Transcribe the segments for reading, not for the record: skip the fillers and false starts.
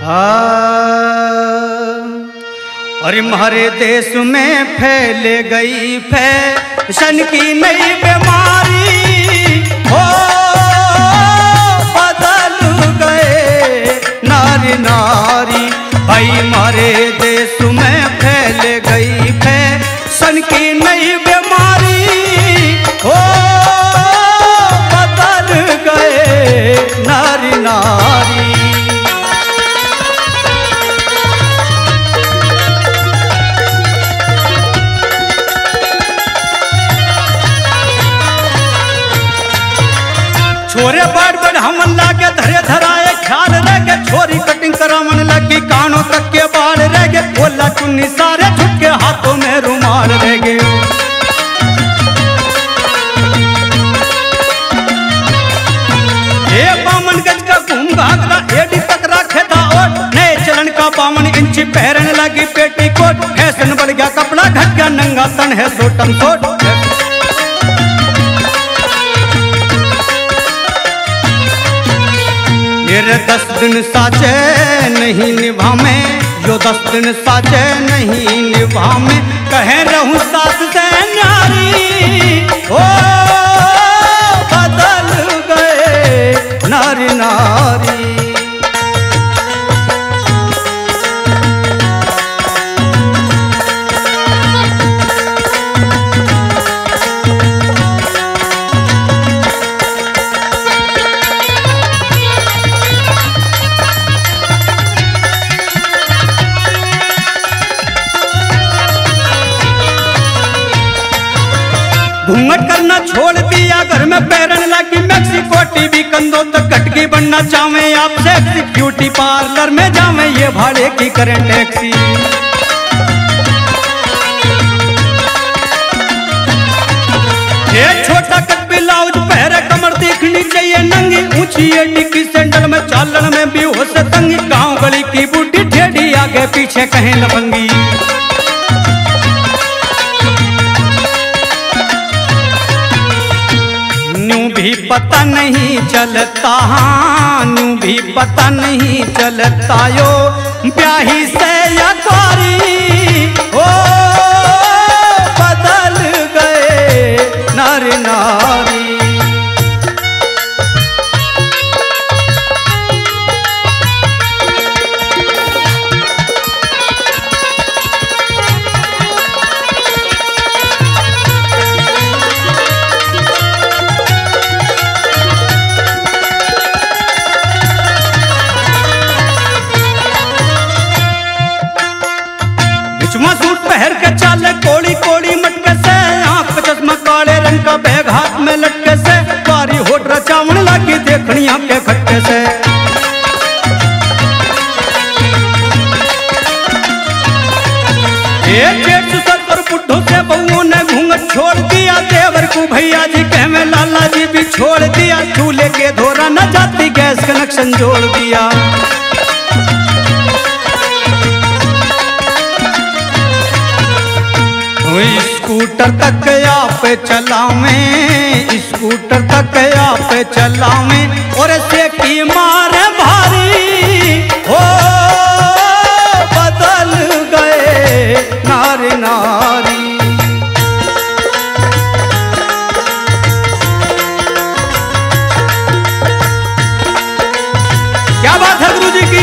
और हमारे देश में फैल गई फैशन की नई बीमारी हो, बदल गए नारी नारी। भाई हमारे देश में फैल गई फैशन की नई बीमारी हो, बदल गए नारी नारी। छोरे बड़ बड़ हमन लागे धरे धराए ख्याल रह गए, छोरी कटिंग करावन लगी कानों तक के बाल रह गए, बोला चुन्नी सारे छुटके हाथों में रुमाल रह गए। ये बामन गज का घूम घाघरा एडी तक रखे था और नए चलन का 52 इंची पहरने लगी पेटीकोट। फैशन बढ़ गया कपड़ा घट गया नंगा तन है सोटम सोट। मेरे 10 दिन साचे नहीं निभा में, जो 10 दिन साचे नहीं निभा में, कहे रहूं सास से न्यारी ओ, बदल गए नारी नारी। घूंघट करना छोड़ दिया घर में पैरन लगी मैक्सिको टीवी कंधों तक कटकी बनना चाहे आपसे ब्यूटी पार्लर में जावे ये भाड़े की करें टैक्सी। ये छोटा कट ब्लाउज पहरे कमर दिखनी चाहिए नंगी, ऊंची ये टिक्की सैंडल में चालन में भी हो से तंगी। गाँव गली की बूढ़ी ढेडी आगे पीछे कहीं लफंगी। भी पता नहीं चलता, हाँ न्यू भी पता नहीं चलता यो ब्याही से या कारी ओ, बदल गए नारी नारी। सूट पहन के चाले कोड़ी कोड़ी मटके से, आंख पे चश्मा काले रंग का बैग हाथ में लटके से, बारी होठ रचावन लगी देखनिया के खट्टे से। एक जेठ सर पर बुढ़ों से बहुओं ने घूंघट छोड़ दिया, देवर को भैया जी कहवे लाला जी भी छोड़ दिया, चूल्हे के धोरा न जाती गैस कनेक्शन जोड़ दिया। स्कूटर तक आप चलावें, स्कूटर तक आप चलावें और से की मारे भारी हो, बदल गए नारी नारी। क्या बात है गुरु जी की।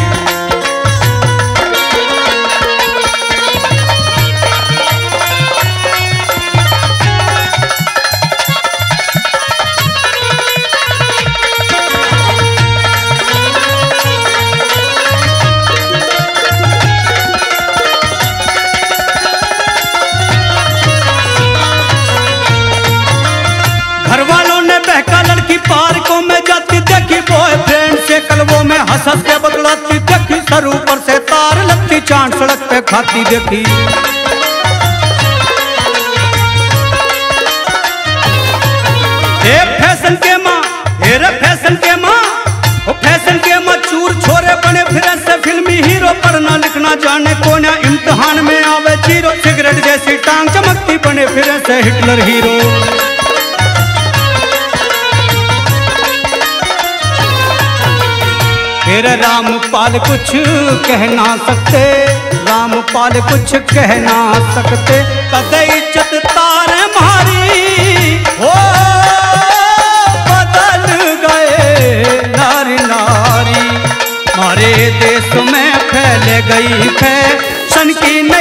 पार्कों में जाती देखी बॉयफ्रेंड से कलवों में हंस हंस के बदलाती देखी, सर ऊपर से तार लगती चांद सड़क पे खाती देखी। फैशन के माँ हेरे फैशन के माँ, फैशन के माँ चूर छोरे बने फिर से फिल्मी हीरो, पढ़ना लिखना जाने कोना इम्तिहान में आवे जीरो, सिगरेट जैसी टांग चमकती बने फिर से हिटलर हीरो। हेरे रामपाल कुछ कह ना सकते, रामपाल कुछ कह ना सकते। कदे इज्जत तारे मारी हो बदल गए नारी नारी, हमारे देश में फैल गई फैशन की